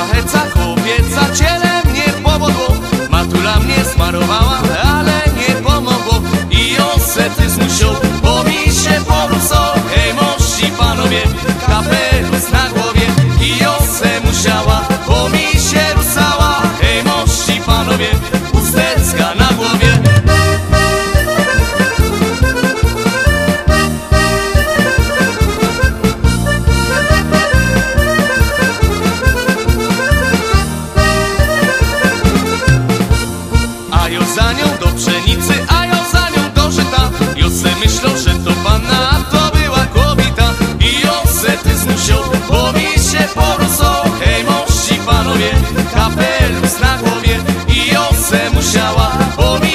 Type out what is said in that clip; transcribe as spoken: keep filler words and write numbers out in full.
heca kobieca ciele mnie powodło. Matula mnie smarowała, ale nie pomogło. I osety zmusił, bo mi się porusał. Hej, mości panowie, kapelusz na głowie. I ose musiała, bo mi się rusała. Hej, mości panowie, chusteczka na głowie. A jo za nią do pszenicy, a jo za nią do żyta. Jose myślą, że to panna, a to była kobieta. I osety zmusił, bo mi się porusał. Hej, mości panowie, kapelusz na głowie. I ose musiała, bo mi